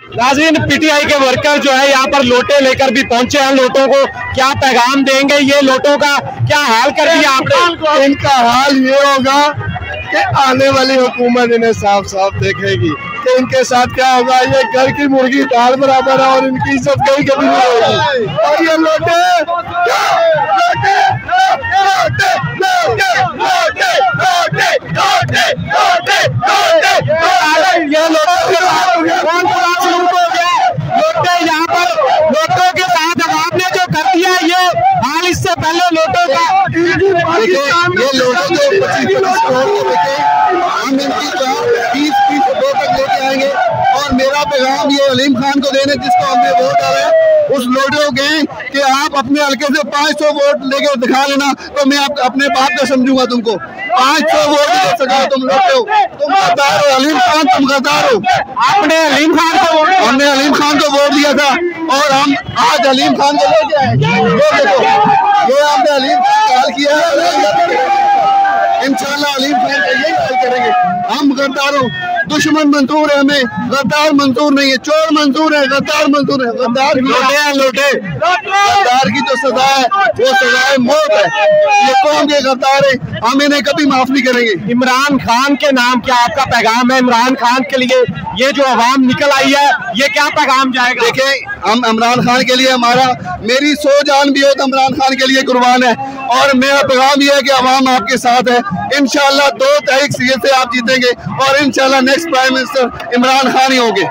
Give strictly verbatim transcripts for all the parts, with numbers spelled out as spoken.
नाज़रीन, पीटीआई के वर्कर जो है यहाँ पर लोटे लेकर भी पहुंचे हैं। लोटों को क्या पैगाम देंगे? ये लोटों का क्या हाल कर दिया आपने? इनका हाल ये होगा कि आने वाली हुकूमत इन्हें साफ साफ देखेगी कि इनके साथ क्या होगा। ये घर की मुर्गी दाल बराबर है और इनकी इज्जत कहीं कभी नहीं होगी। और ये लोटे लोटे लोटे लोटे लोटे लोटे लोटे लोटे लोटे ये लोटे कौन सा हो गया? लोटे यहाँ पर लोटों के साथ आपने जो कर दिया ये हाल, इससे पहले लोटों का ये लोटों के पच्चीस हम इनकी बीस बीस दो तक लेके आएंगे। और मेरा पैगाम ये अलीम खान को देने जिसको हमने वोट डाला है उस लोटों के कि आप अपने हल्के से पाँच सौ वोट लेके दिखा लेना तो मैं आप, अपने बाप का समझूंगा तुमको। पाँच सौ वोट दे सका तुम लोटे हो, तुम गद्दार हो अलीम खान, तुम गद्दार हो। आपने अलीम खान को हमने अलीम खान को वोट दिया था और हम आज अलीम खान को लेके आए। ये देखो ये हमने अलीम खान का हाल किया है। इंशाल्लाह अलीम खान का यही हाल करेंगे। हम गद्दारों दुश्मन मंजूर है, हमें गद्दार मंजूर नहीं है। चोर मंजूर है, गद्दार मंजूर है। गद्दार लोटे हैं लोटे, गद्दार की जो सजा है वो सजा है मौत है। ये कौम के गद्दार है, हम इन्हें कभी माफ नहीं करेंगे। इमरान खान के नाम क्या आपका पैगाम है? इमरान खान के लिए ये जो आवाम निकल आई है ये क्या पैगाम जाएगा? देखें हम इमरान खान के लिए, हमारा मेरी सौ जान भी हो तो इमरान खान के लिए कुर्बान है। और मेरा पैगाम ये है कि आवाम आपके साथ है। इंशाल्लाह दो तारीख से आप जीतेंगे और इंशाल्लाह next prime minister Imran Khan ही होंगे।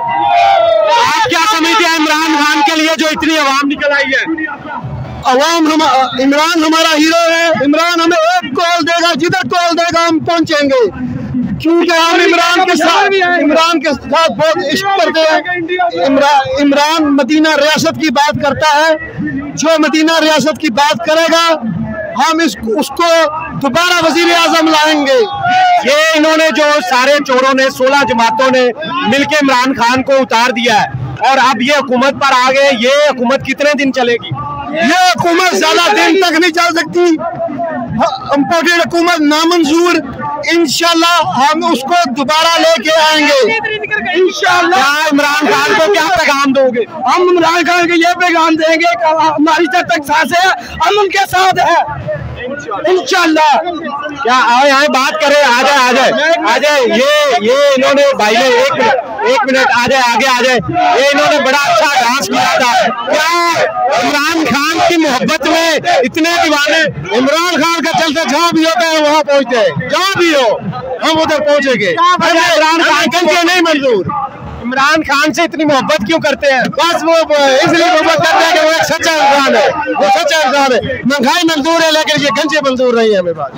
आप क्या समझते हैं इमरान खान के लिए जो इतनी आवाम निकल आई है? अवाम हम इमरान हमारा हीरो है। इमरान हमें एक कॉल देगा, जिधर कॉल देगा हम पहुंचेंगे, क्योंकि हम इमरान के साथ इमरान के साथ बहुत इश्क करते हैं। इमरान इमरान मदीना रियासत की बात करता है, जो मदीना रियासत की बात करेगा हम इस उसको दोबारा वजीर आजम लाएंगे। ये इन्होंने जो सारे चोरों ने, सोलह जमातों ने मिलके इमरान खान को उतार दिया है और अब ये हुकूमत पर आ गए। ये हुकूमत कितने दिन चलेगी? ये हुकूमत ज्यादा दिन तक नहीं चल सकती। इम्पोर्टेड हुकूमत नामंजूर, इंशाल्लाह हम उसको दोबारा लेके आएंगे इंशाल्लाह। इमरान खान को क्या पैगाम दोगे? हम इमरान खान को ये पैगाम देंगे कि हमारी जब तक सांस है हम उनके साथ है इंशाल्लाह। क्या आए आए बात करें, आ जाए आ जाए आ जाए। ये ये इन्होंने भाई ने एक मिनट एक मिनट आ जाए आगे आ जाए। ये इन्होंने बड़ा अच्छा डांस किया था। क्या इमरान खान की मोहब्बत में इतने दीवाने? इमरान खान का चलते जहाँ भी होता है वहाँ पहुँचते हैं, जहाँ भी हो हम उधर पहुँचेंगे। इमरान खान के नहीं मंजूर। इमरान खान से इतनी मोहब्बत क्यों करते हैं? बस वो इसलिए मोहब्बत करते हैं कि वो एक सच्चा इंसान है, वो सच्चा इंसान है। महंगाई मंजूर है लेकिन ये गंजे मंजूर नहीं है। हमें बात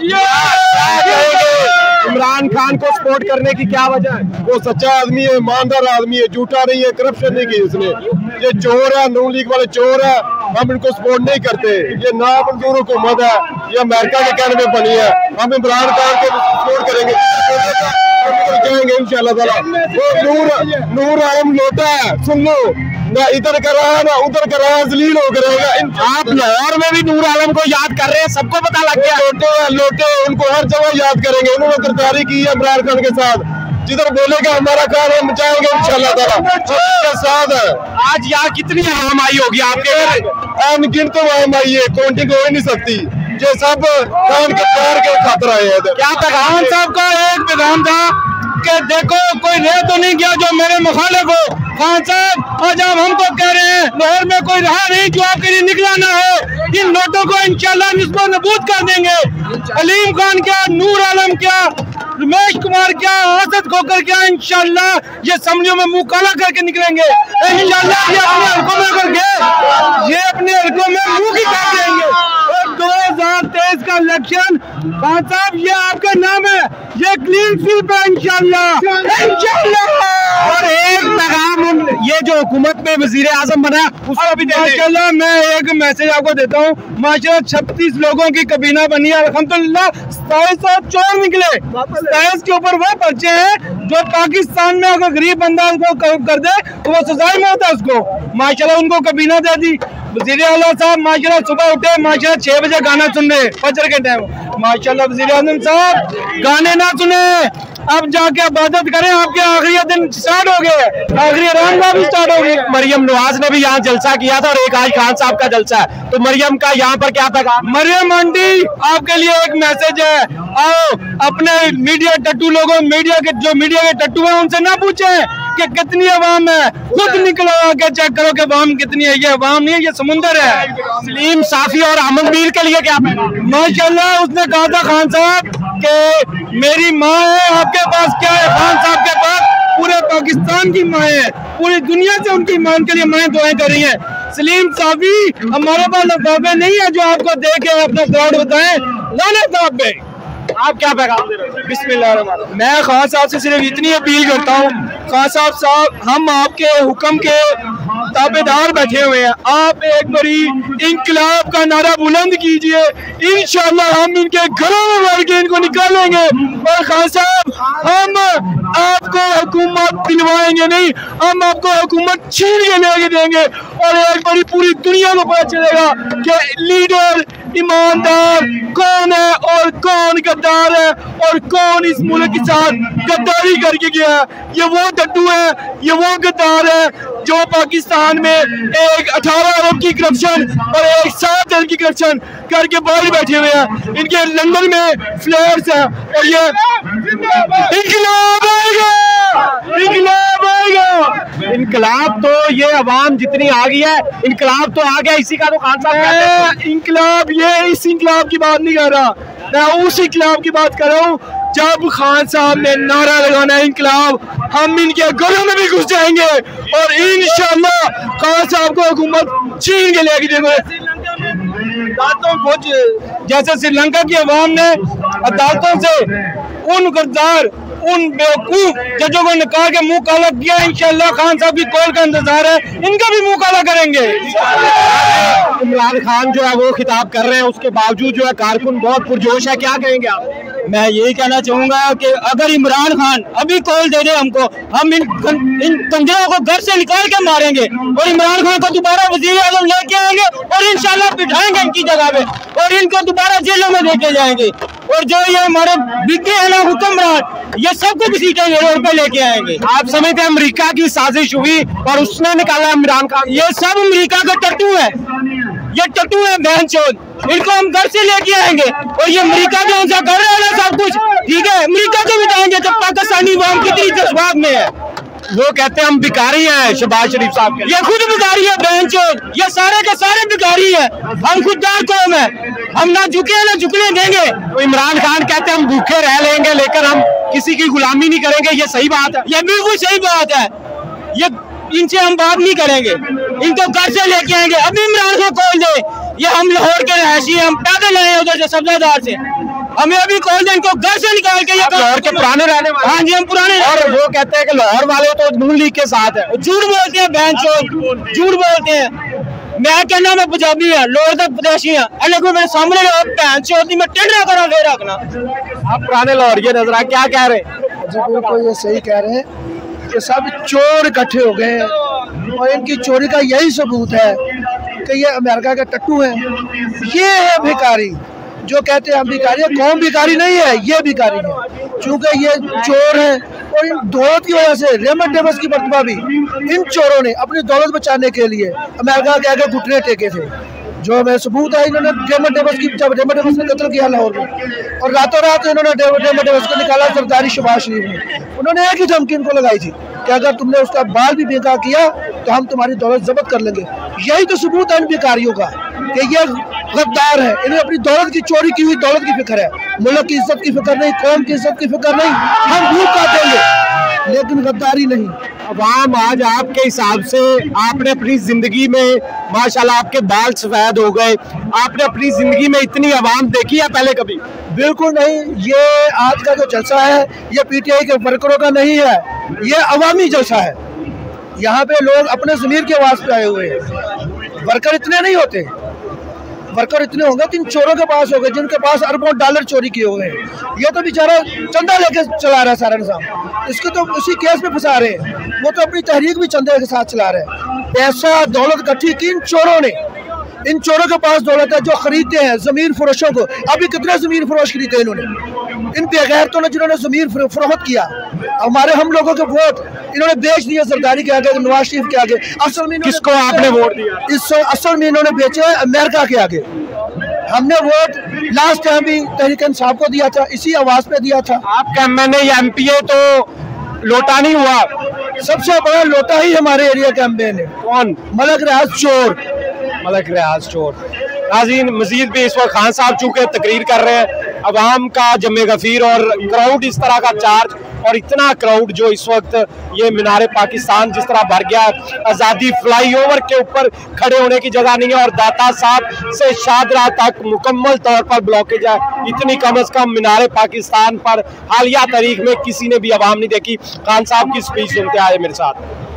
इमरान खान को सपोर्ट करने की क्या वजह है? वो सच्चा आदमी है, ईमानदार आदमी है, झूठा नहीं है, करप्शन नहीं की उसने। ये चोर है, नून लीग वाले चोर है, हम इनको सपोर्ट नहीं करते। ये ना मंजूर हुकूमत है, ये अमेरिका के कहने में बनी है। हम इमरान खान को सपोर्ट करेंगे, जाएंगे इंशाल्लाह ताला। वो नूर नूर आलम लोटा है, सुन लो, ना इधर कर रहा है ना उधर कर रहा है, जलील होकर रहेगा। आप लाहौर में भी नूर आलम को याद कर रहे हैं, सबको पता लग गया। लोटे लोटे उनको हर जगह याद करेंगे। उन्होंने गद्दारी की है इमरान खान के साथ, जिधर बोलेगा हमारा काम हम मचाएंगे इंशाल्लाह ताला, सबके साथ है। आज यहाँ कितनी आवाम आई होगी आपके? अनगिनत आवाम आई है, काउंटिंग हो ही नहीं सकती। ये सब खान के पैर के खातर आए हैं। क्या पैगाम साहब का एक पैगाम था कि देखो कोई रह तो नहीं गया जो मेरे मुखालिफ हो। खान साहब आज आप हमको कह रहे हैं लाहौर में कोई रहा नहीं जो आपके लिए निकला ना हो। इन नोटों को इंशाल्लाह निस्बत नबूद कर देंगे। अलीम खान क्या, नूर आलम क्या, रमेश कुमार क्या, आसद खोकर क्या, इंशाल्लाह ये असम्बलियों में मुंह काला करके निकलेंगे इंशाल्लाह। ये अपने हल्कों में करके ये अपने हल्कों में मुंह की कर देंगे। और दो हजार तेईस का इलेक्शन खान साहब ये आपका नाम है, ये क्लीन स्वीप है इंशाल्लाह इंशाल्लाह। और एक पैगाम ये जो हुकूमत में वजीर आजम बना उसको भी माशाल्लाह मैं एक मैसेज आपको देता हूँ। माशाल्लाह छत्तीस लोगों की कबीना बनी है अल्हम्दुलिल्लाह। सताईस सौ चोर निकले, सताईस के ऊपर वो पर्चे हैं जो पाकिस्तान में अगर गरीब बंदा उसको कर दे तो वो सजाई में होता है उसको। माशाल्लाह उनको कबीना दे दी। वजीर आला साहब माशाल्लाह सुबह उठे, माशाल्लाह छह बजे गाना सुन रहे फजर के टाइम। माशाल्लाह वजीर आजम साहब गाने ना सुने, अब जाके इबादत करें, आपके आखिरी दिन स्टार्ट हो गए, आखिरी रमजान भी स्टार्ट हो गए। मरियम नवाज ने भी यहाँ जलसा किया था और एक आज खान साहब का जलसा है, तो मरियम का यहाँ पर क्या पैगाम? मरियम आंटी आपके लिए एक मैसेज है, आओ अपने मीडिया टट्टू लोगों, मीडिया के जो मीडिया के टट्टू हैं उनसे ना पूछें कि कितनी अवाम है, खुद निकलो आके चेक करो कि अवाम कितनी है। ये अवाम नहीं है, ये समुंदर है। सलीम साफी और अमन मीर के लिए क्या पैगाम? माशाल्लाह उसने कहा था खान साहब कि मेरी माँ है, आपके पास क्या है? खान साहब के पास पूरे पाकिस्तान की माँ है, पूरी दुनिया से उनकी माँ के लिए माएँ दुआएं कर रही हैं। सलीम साफी हमारे पास लफाफे नहीं है जो आपको दे के अपना क्राउड बताएं, लाने साहब पे आप क्या पैगाम दे रहे हो? बिस्मिल्लाह। मैं खान साहब से सिर्फ इतनी अपील करता हूँ, खान साहब साहब हम आपके हुक्म के ताबेदार बैठे हुए हैं, आप एक बारी इंकलाब का नारा बुलंद कीजिए, इंशाल्लाह हम इनके घरों में भर के इनको निकालेंगे। और खान साहब हम आपको हुकूमत दिलवाएंगे नहीं, हम आपको हुकूमत छीन के लेके देंगे और एक बारी पूरी दुनिया को पता चलेगा कि लीडर ईमानदार कौन है और कौन गद्दार है और कौन इस मुल्क के साथ गद्दारी करके गया है। ये वो टट्टू है, ये वो गद्दार है जो पाकिस्तान में एक अठारह अरब की करप्शन और एक सात अरब की करप्शन करके बाहर बैठे हुए हैं। इनके लंदन में फ्लैट्स हैं और ये इंकलाब आएगा, इंकलाब आएगा। इनकलाब तो ये अवाम जितनी आ गई है, इनकलाब तो आ गया, इसी का तो खान साहब कहते हैं। इंकलाब ये इस इंकलाब की बात नहीं कर रहा, मैं उस इंकलाब की बात कर रहा हूँ जब खान साहब ने नारा लगाना है इंकलाब, हम इनके घरों में भी घुस जाएंगे और इंशाल्लाह खान साहब को हुकूमत छीन के लेके देंगे। अदालतों को जैसे श्रीलंका की अवाम ने अदालतों से उन गद्दार उन बेवकूफ जजों को निकाल के मुंह काला किया, इंशाल्लाह खान साहब की कॉल का इंतजार है, इनका भी मुंह काला करेंगे। इमरान खान जो है वो खिताब कर रहे हैं, उसके बावजूद जो है कारकुन बहुत पुरजोश है, क्या कहेंगे आप? मैं यही कहना चाहूंगा कि अगर इमरान खान अभी कॉल दे दे हमको, हम इन इन कंजरों को घर से निकाल के मारेंगे और इमरान खान को दोबारा वजीर आजम लेके आएंगे और इंशाल्लाह बिठाएंगे इनकी जगह पे और इनको दोबारा जेलों में लेके जाएंगे। और जो ये हमारे बिगे है ना हुक्मरान, ये सबको घसीटेंगे, रोड पे लेके आएंगे। आप समझते हैं अमेरिका की साजिश हुई और उसने निकाला इमरान खान? ये सब अमेरिका का टट्टू है, ये टट्टू है बहन चोद, इनको हम घर से लेके आएंगे और ये अमेरिका जो उनसे कर रहे हैं ना सब कुछ, ठीक है, अमेरिका को बिठाएंगे जब पाकिस्तानी अवाम कितनी जज्बात में है। वो कहते हैं हम भिखारी हैं शहबाज शरीफ साहब के। ये खुद भिखारी है बहन चोद, ये सारे के सारे भिखारी है, हम खुददार कौम है, हम ना झुके ना झुकने देंगे। तो इमरान खान कहते हैं हम भूखे रह लेंगे लेकिन हम किसी की गुलामी नहीं करेंगे, ये सही बात है? ये बिल्कुल सही बात है, ये इनसे हम बात नहीं करेंगे, इनको घर से लेके आएंगे। अभी इमरान खान कॉल दे, ये हम लाहौर के रहशी हैं, हम पैदल आए उधर से सब्जादार से, हमें अभी कॉल दे, इनको घर से निकाल के। ये लाहौर के पुराने रहने वाले? हाँ जी हम पुराने। और वो कहते हैं कि लाहौर वाले तो नून लीग के साथ है। झूठ बोलते हैं बहन चोद, झूठ बोलते हैं। मैं कहना मैं पंजाबी है, लाहौर तक प्रदेशी है, अलग मेरे सामने बहन चोद मैं टेढ़ा करा फिर रखना। आप पुराने लाहौर के नजर क्या कह रहे हैं? जी बिल्कुल ये सही कह रहे हैं कि सब चोर इकट्ठे हो गए हैं और इनकी चोरी का यही सबूत है कि ये अमेरिका के टट्टू हैं। ये है भिखारी जो कहते हैं हम भिखारी है, कौन भिखारी नहीं है, ये भिखारी है क्योंकि ये चोर हैं। और इन दौलत की वजह से रेमंड डेविस की मर्तबा भी इन चोरों ने अपनी दौलत बचाने के लिए अमेरिका के आगे घुटने टेके थे, जो हमें सबूत है। इन्होंने रेमंड डेविस की जब रेमंड डेविस ने कत्ल किया लाहौर में और रातों रात इन्होंने रेमंड डेविस को निकाला सरदारी शहबाज शरीफ ने, उन्होंने एक ही धमकी इनको लगाई थी कि अगर तुमने उसका बाल भी बेकार किया तो हम तुम्हारी दौलत जब्त कर लेंगे। यही तो सबूत है इन भिखारियों का कि ये गद्दार है, इन्हें अपनी दौलत की चोरी की हुई दौलत की फिक्र है, मुल्क की इज्जत की फिक्र नहीं, कौम की इज्जत की फिक्र नहीं। हम भूख काटेंगे लेकिन गद्दारी नहीं। अवाम आज आपके हिसाब से, आपने अपनी जिंदगी में माशाल्लाह आपके बाल सफेद हो गए, आपने अपनी जिंदगी में इतनी अवाम देखी है पहले कभी? बिल्कुल नहीं, ये आज का जो जलसा है ये पीटीआई के वर्करों का नहीं है, ये अवामी जलसा है। यहाँ पे लोग अपने ज़मीर के वास्ते आए हुए हैं। वर्कर इतने नहीं होते, वर्कर इतने होंगे तो इन चोरों के पास होंगे जिनके पास अरबों डॉलर चोरी किए हुए हैं। ये तो बेचारा चंदा लेके चला रहा है सारा निजाम, इसको तो उसी केस में फंसा रहे हैं। वो तो अपनी तहरीक भी चंदे के साथ चला रहे हैं। पैसा दौलत इकट्ठी की इन चोरों ने, इन चोरों के पास दौलत है जो खरीदते हैं जमीन फरोशों को। अभी कितने जमीन फरोश खरीदे इन्होंने, इन बेगैरतों ने जिन्होंने ज़मीन फरोख्त किया, हमारे हम लोगों के वोट इन्होंने बेच दिए सरदारी के आगे, नवाज शरीफ के आगे। असल में किसको आपने वोट दिया? इस असल में इन्होंने बेचे अमेरिका के आगे। हमने वोट लास्ट टाइम भी तहरीक इंसाफ को दिया था, इसी आवाज पे दिया था। आपका एम एन ए या एम पी ए तो लोटा नहीं हुआ? सबसे बड़ा लोटा ही हमारे एरिया का एम एन ए। कौन? मलक रियाज चोर। मलक रियाज चोर। नाज़रीन, मजीद भी इस वक्त खान साहब चूंकि तकरीर कर रहे हैं, अवाम का जमे गफीर और क्राउड इस तरह का चार्ज और इतना क्राउड जो इस वक्त ये मीनार पाकिस्तान जिस तरह भर गया है, आज़ादी फ्लाईओवर के ऊपर खड़े होने की जगह नहीं है और दाता साहब से शादरा तक मुकम्मल तौर पर ब्लॉकेज है। इतनी कम अज कम मीनार पाकिस्तान पर हालिया तारीख में किसी ने भी आवाम नहीं देखी। खान साहब की स्पीच सुनते आए मेरे साथ।